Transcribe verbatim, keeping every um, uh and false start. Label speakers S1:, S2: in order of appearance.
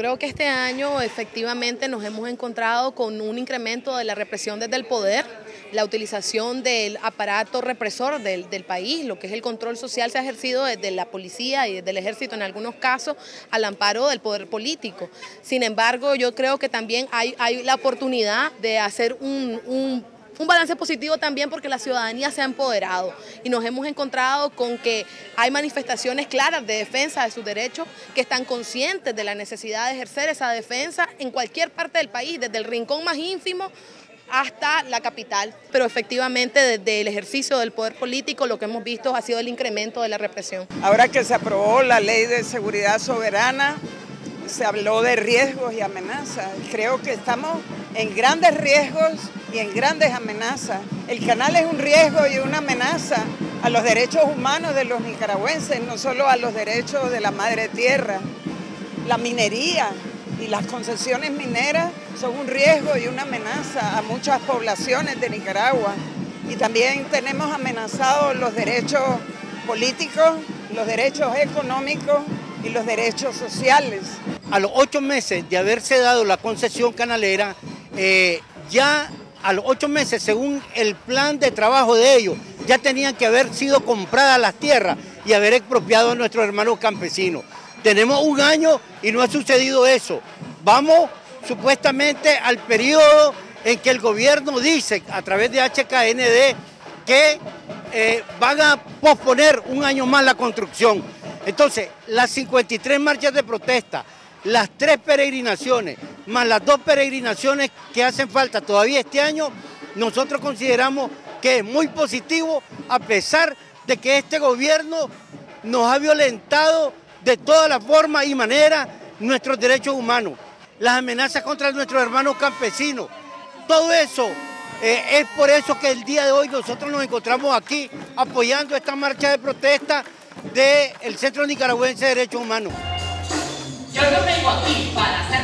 S1: creo que este año efectivamente nos hemos encontrado con un incremento de la represión desde el poder, la utilización del aparato represor del, del país, lo que es el control social se ha ejercido desde la policía y desde el ejército en algunos casos al amparo del poder político. Sin embargo, yo creo que también hay, hay la oportunidad de hacer un, un Un balance positivo también porque la ciudadanía se ha empoderado y nos hemos encontrado con que hay manifestaciones claras de defensa de sus derechos, que están conscientes de la necesidad de ejercer esa defensa en cualquier parte del país, desde el rincón más ínfimo hasta la capital. Pero efectivamente desde el ejercicio del poder político lo que hemos visto ha sido el incremento de la represión.
S2: Ahora que se aprobó la Ley de Seguridad Soberana, se habló de riesgos y amenazas. Creo que estamos en grandes riesgos y en grandes amenazas. El canal es un riesgo y una amenaza a los derechos humanos de los nicaragüenses, no solo a los derechos de la madre tierra. La minería y las concesiones mineras son un riesgo y una amenaza a muchas poblaciones de Nicaragua. Y también tenemos amenazados los derechos políticos, los derechos económicos y los derechos sociales.
S3: A los ocho meses de haberse dado la concesión canalera, eh, ya a los ocho meses, según el plan de trabajo de ellos, ya tenían que haber sido compradas las tierras y haber expropiado a nuestros hermanos campesinos. Tenemos un año y no ha sucedido eso. Vamos supuestamente al periodo en que el gobierno dice, a través de H K N D, que eh, van a posponer un año más la construcción. Entonces, las cincuenta y tres marchas de protesta, las tres peregrinaciones, más las dos peregrinaciones que hacen falta todavía este año, nosotros consideramos que es muy positivo, a pesar de que este gobierno nos ha violentado de todas las formas y maneras nuestros derechos humanos, las amenazas contra nuestros hermanos campesinos. Todo eso, eh, es por eso que el día de hoy nosotros nos encontramos aquí apoyando esta marcha de protesta del Centro Nicaragüense de Derechos Humanos.
S4: Yo no vengo aquí para hacer